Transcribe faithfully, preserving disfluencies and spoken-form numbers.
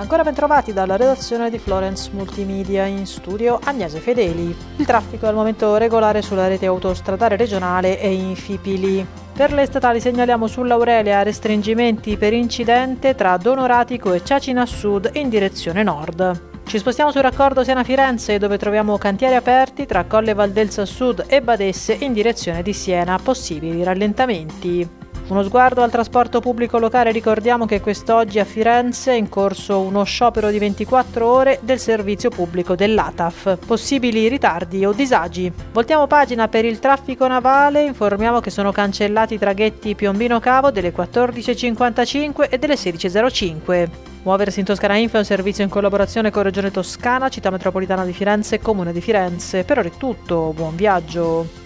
Ancora ben trovati dalla redazione di Florence Multimedia, in studio Agnese Fedeli. Il traffico è al momento regolare sulla rete autostradale regionale e in Fipili. Per le statali segnaliamo sull'Aurelia restringimenti per incidente tra Donoratico e Ciacina Sud in direzione nord. Ci spostiamo sul raccordo Siena-Firenze, dove troviamo cantieri aperti tra Colle Valdelsa Sud e Badesse in direzione di Siena, possibili rallentamenti. Uno sguardo al trasporto pubblico locale, ricordiamo che quest'oggi a Firenze è in corso uno sciopero di ventiquattro ore del servizio pubblico dell'A T A F. Possibili ritardi o disagi. Voltiamo pagina per il traffico navale, informiamo che sono cancellati i traghetti Piombino Cavo delle quattordici e cinquantacinque e delle sedici e zero cinque. Muoversi in Toscana Info è un servizio in collaborazione con Regione Toscana, Città Metropolitana di Firenze e Comune di Firenze. Per ora è tutto, buon viaggio!